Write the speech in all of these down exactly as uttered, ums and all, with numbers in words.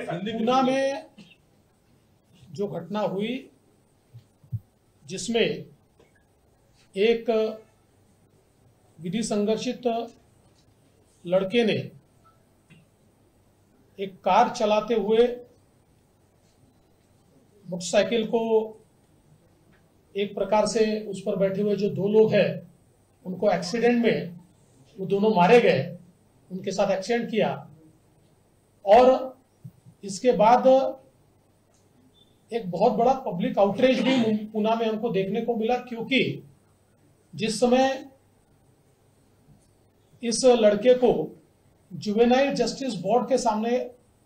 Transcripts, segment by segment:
पूना में जो घटना हुई जिसमें एक विधि संघर्षित लड़के ने एक कार चलाते हुए मोटरसाइकिल को एक प्रकार से उस पर बैठे हुए जो दो लोग हैं उनको एक्सीडेंट में वो दोनों मारे गए, उनके साथ एक्सीडेंट किया। और इसके बाद एक बहुत बड़ा पब्लिक आउटरीच भी पूना में हमको देखने को मिला, क्योंकि जिस समय इस लड़के को जुवेनाइल जस्टिस बोर्ड के सामने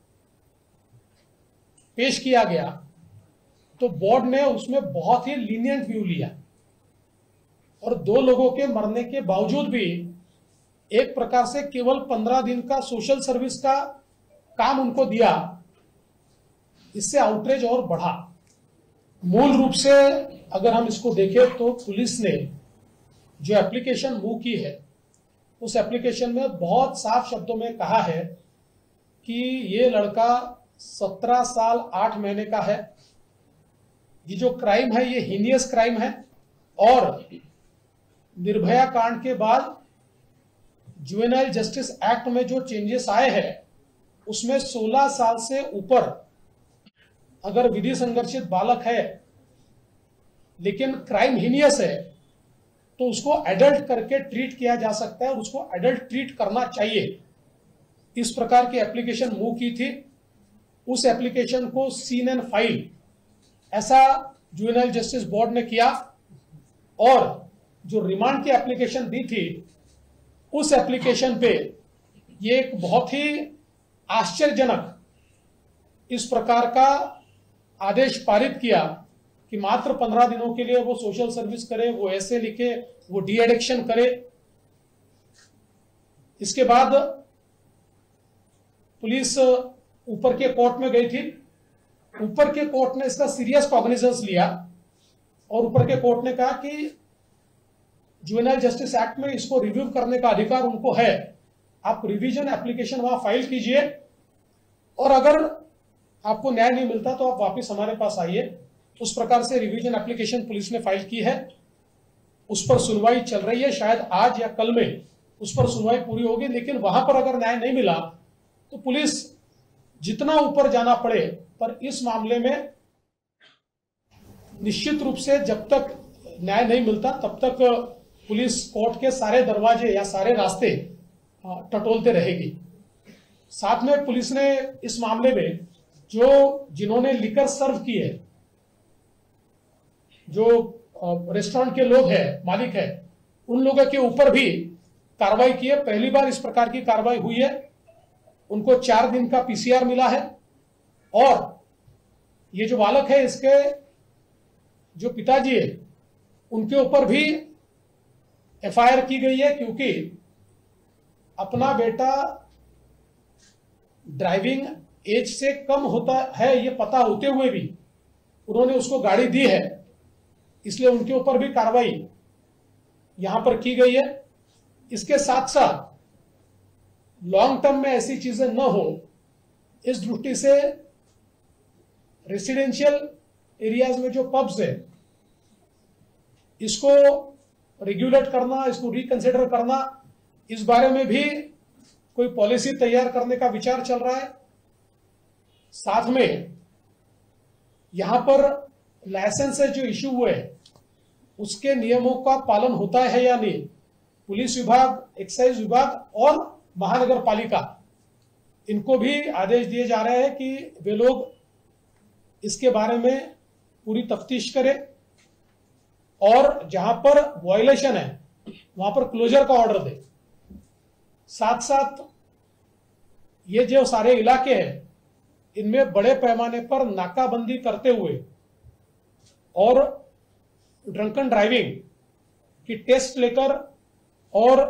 पेश किया गया तो बोर्ड ने उसमें बहुत ही लीनियंट व्यू लिया और दो लोगों के मरने के बावजूद भी एक प्रकार से केवल पंद्रह दिन का सोशल सर्विस का काम उनको दिया। इससे आउटरीच और बढ़ा। मूल रूप से अगर हम इसको देखें तो पुलिस ने जो एप्लीकेशन मूव की है उस एप्लीकेशन में बहुत साफ शब्दों में कहा है कि ये लड़का सत्रह साल आठ महीने का है, ये जो क्राइम है ये हीनियस क्राइम है और निर्भया कांड के बाद जुवेनाइल जस्टिस एक्ट में जो चेंजेस आए हैं उसमें सोलह साल से ऊपर अगर विधि संघर्षित बालक है लेकिन क्राइम हीनियस है तो उसको एडल्ट करके ट्रीट किया जा सकता है और उसको एडल्ट ट्रीट करना चाहिए। इस प्रकार की एप्लीकेशन मूव की थी। उस एप्लीकेशन को सीन एंड फाइल ऐसा जुवेनाइल जस्टिस बोर्ड ने किया और जो रिमांड की एप्लीकेशन दी थी उस एप्लीकेशन पे ये एक बहुत ही आश्चर्यजनक इस प्रकार का आदेश पारित किया कि मात्र पंद्रह दिनों के लिए वो सोशल सर्विस करे, वो ऐसे लिखे, वो डी एडिक्शन करे। इसके बाद पुलिस ऊपर के कोर्ट में गई थी। ऊपर के कोर्ट ने इसका सीरियस कॉग्निजेंस लिया और ऊपर के कोर्ट ने कहा कि जुवेनाइल जस्टिस एक्ट में इसको रिव्यू करने का अधिकार उनको है, आप रिवीजन एप्लीकेशन वहां फाइल कीजिए और अगर आपको न्याय नहीं मिलता तो आप वापस हमारे पास आइए। उस प्रकार से रिवीजन एप्लीकेशन पुलिस ने फाइल की है, उस पर सुनवाई चल रही है। शायद आज या कल में उस पर सुनवाई पूरी होगी, लेकिन वहां पर अगर न्याय नहीं मिला तो पुलिस जितना ऊपर जाना पड़े पर इस मामले में निश्चित रूप से जब तक न्याय नहीं मिलता तब तक पुलिस कोर्ट के सारे दरवाजे या सारे रास्ते टटोलते रहेगी। साथ में पुलिस ने इस मामले में जो जिन्होंने लिकर सर्व की है, जो रेस्टोरेंट के लोग हैं, मालिक है, उन लोगों के ऊपर भी कार्रवाई की है। पहली बार इस प्रकार की कार्रवाई हुई है। उनको चार दिन का पीसीआर मिला है और ये जो बालक है इसके जो पिताजी है उनके ऊपर भी एफआईआर की गई है, क्योंकि अपना बेटा ड्राइविंग एज से कम होता है ये पता होते हुए भी उन्होंने उसको गाड़ी दी है, इसलिए उनके ऊपर भी कार्रवाई यहां पर की गई है। इसके साथ साथ लॉन्ग टर्म में ऐसी चीजें न हो इस दृष्टि से रेसिडेंशियल एरियाज में जो पब्स है इसको रेगुलेट करना, इसको रिकंसिडर करना, इस बारे में भी कोई पॉलिसी तैयार करने का विचार चल रहा है। साथ में यहां पर लाइसेंस जो इश्यू हुए उसके नियमों का पालन होता है या नहीं, पुलिस विभाग, एक्साइज विभाग और महानगर पालिका इनको भी आदेश दिए जा रहे हैं कि वे लोग इसके बारे में पूरी तफ्तीश करें और जहां पर वायलेशन है वहां पर क्लोजर का ऑर्डर दे। साथ साथ ये जो सारे इलाके हैं इनमें बड़े पैमाने पर नाकाबंदी करते हुए और ड्रंकन ड्राइविंग की टेस्ट लेकर और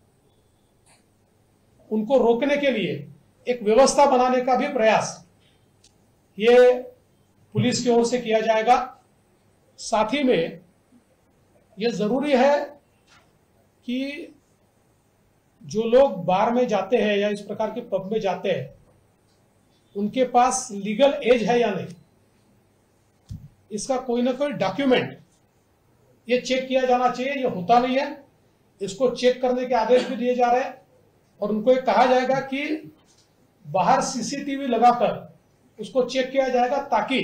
उनको रोकने के लिए एक व्यवस्था बनाने का भी प्रयास ये पुलिस की ओर से किया जाएगा। साथ ही में ये जरूरी है कि जो लोग बार में जाते हैं या इस प्रकार के पब में जाते हैं उनके पास लीगल एज है या नहीं, इसका कोई ना कोई डॉक्यूमेंट ये चेक किया जाना चाहिए। ये होता नहीं है, इसको चेक करने के आदेश भी दिए जा रहे हैं और उनको ये कहा जाएगा कि बाहर सीसीटीवी लगाकर उसको चेक किया जाएगा, ताकि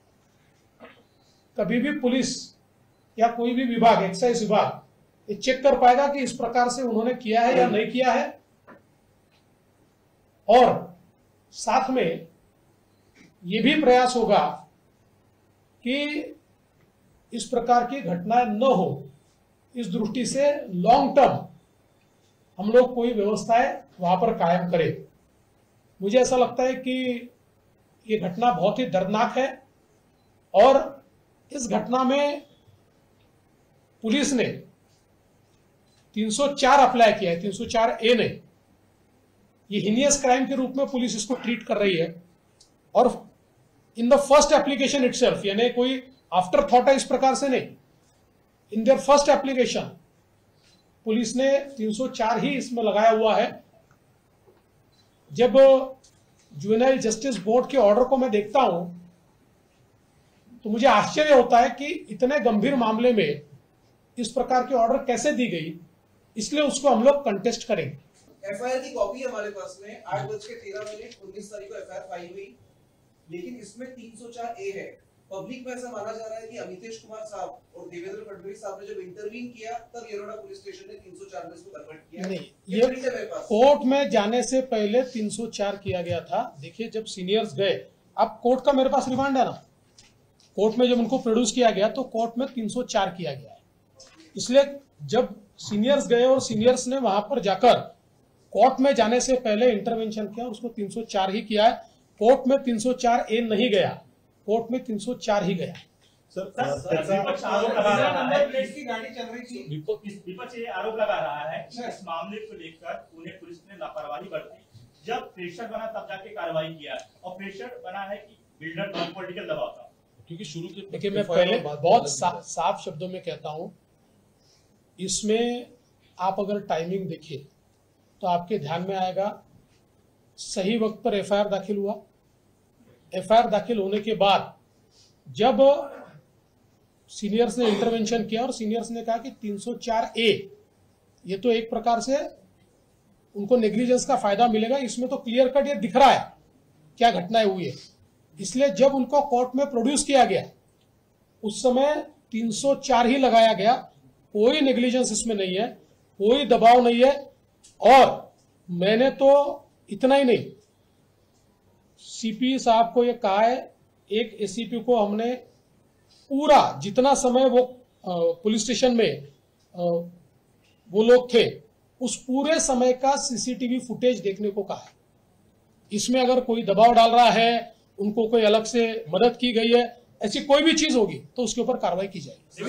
कभी भी पुलिस या कोई भी विभाग, एक्साइज विभाग ये चेक कर पाएगा कि इस प्रकार से उन्होंने किया है या नहीं किया है। और साथ में ये भी प्रयास होगा कि इस प्रकार की घटनाएं न हो, इस दृष्टि से लॉन्ग टर्म हम लोग कोई व्यवस्थाएं वहां पर कायम करें। मुझे ऐसा लगता है कि ये घटना बहुत ही दर्दनाक है और इस घटना में पुलिस ने तीन सौ चार अप्लाई किया है, तीन सौ चार ए ने। ये हिनियस क्राइम के रूप में पुलिस इसको ट्रीट कर रही है और in the first application itself, यानी कोई आफ्टर थॉट है इस प्रकार से नहीं, in their first application police ने तीन सौ चार ही इसमें लगाया हुआ है। जब जुवेनाइल जस्टिस बोर्ड के ऑर्डर को मैं देखता हूं तो मुझे आश्चर्य होता है कि इतने गंभीर मामले में इस प्रकार के ऑर्डर कैसे दी गई, इसलिए उसको हम लोग कंटेस्ट करेंगे। एफआईआर की कॉपी हमारे पास में आठ बज के तेरह मिनट उन्नीस तारीख को एफआईआर फाइल हुई, लेकिन इसमें तीन सौ चार ए है। पब्लिक में ऐसा माना जा रहा है कि अमितेश कुमार साहब और देवेंद्र फडणवीस साहब ने जब इंटरवीन किया तब येरोडा पुलिस स्टेशन ने तीन सौ चार में इसको कन्वर्ट किया। नहीं, ये, ये कोर्ट में जाने से पहले तीन सौ चार किया गया था। देखिए, जब सीनियर्स गए, अब कोर्ट का मेरे पास रिमांड है ना, कोर्ट में जब उनको प्रोड्यूस किया गया तो कोर्ट में तीन सौ चार किया गया है। इसलिए जब सीनियर्स गए और सीनियर्स ने वहां पर जाकर कोर्ट में जाने से पहले इंटरवेंशन किया, उसको तीन सौ चार ही किया है। कोर्ट में तीन सौ चार ए नहीं गया, कोर्ट में तीन सौ चार ही गया। सर, विपक्ष आरोप लगा रहा है, गाड़ी चल रही थी, विपक्ष ये आरोप लगा रहा है कि इस मामले को लेकर उन्हें पुलिस ने लापरवाही बरती। जब प्रेशर बना तब जाके कार्रवाई किया और प्रेशर बना है कि बिल्डर पर पॉलिटिकल दबाव था, क्योंकि शुरू के देखिए, मैं पहले बहुत सा, साफ शब्दों में कहता हूं, इसमें आप अगर टाइमिंग देखिए तो आपके ध्यान में आएगा सही वक्त पर एफआईआर दाखिल हुआ। एफआईआर दाखिल होने के बाद जब सीनियर्स ने इंटरवेंशन किया और सीनियर्स ने कहा कि तीन सौ चार ए, ये तो एक प्रकार से उनको नेग्लिजेंस का फायदा मिलेगा, इसमें तो क्लियर कट ये दिख रहा है क्या घटनाएं हुई है। इसलिए जब उनको कोर्ट में प्रोड्यूस किया गया उस समय तीन सौ चार ही लगाया गया, कोई नेग्लिजेंस इसमें नहीं है, कोई दबाव नहीं है। और मैंने तो इतना ही नहीं, सीपी साहब को ये कहा है, एक एसीपी को हमने पूरा जितना समय वो पुलिस स्टेशन में आ, वो लोग थे उस पूरे समय का सीसीटीवी फुटेज देखने को कहा है। इसमें अगर कोई दबाव डाल रहा है, उनको कोई अलग से मदद की गई है, ऐसी कोई भी चीज होगी तो उसके ऊपर कार्रवाई की जाएगी।